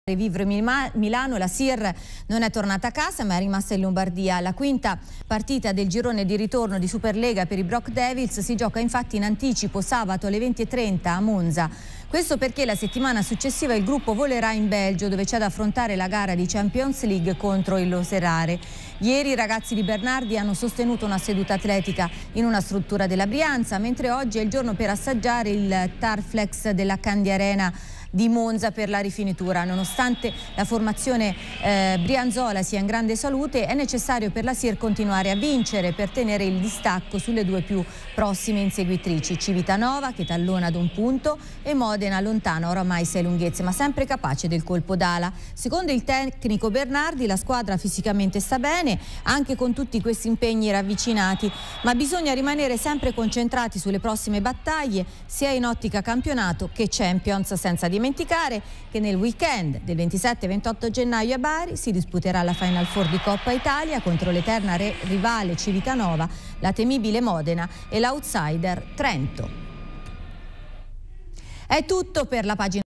Vivre Milano, la SIR non è tornata a casa ma è rimasta in Lombardia. La quinta partita del girone di ritorno di Superlega per i Brock Devils si gioca infatti in anticipo sabato alle 20:30 a Monza. Questo perché la settimana successiva il gruppo volerà in Belgio, dove c'è da affrontare la gara di Champions League contro il Loserare. Ieri i ragazzi di Bernardi hanno sostenuto una seduta atletica in una struttura della Brianza, mentre oggi è il giorno per assaggiare il Tarflex della Candiarena di Monza per la rifinitura. Nonostante la formazione brianzola sia in grande salute, è necessario per la SIR continuare a vincere per tenere il distacco sulle due più prossime inseguitrici, Civitanova che tallona ad un punto e Modena lontana oramai 6 lunghezze, ma sempre capace del colpo d'ala. Secondo il tecnico Bernardi la squadra fisicamente sta bene anche con tutti questi impegni ravvicinati, ma bisogna rimanere sempre concentrati sulle prossime battaglie sia in ottica campionato che Champions, senza dimenticare che nel weekend del 27-28 gennaio a Bari si disputerà la Final Four di Coppa Italia contro l'eterna rivale Civitanova, la temibile Modena e l'outsider Trento. È tutto per la pagina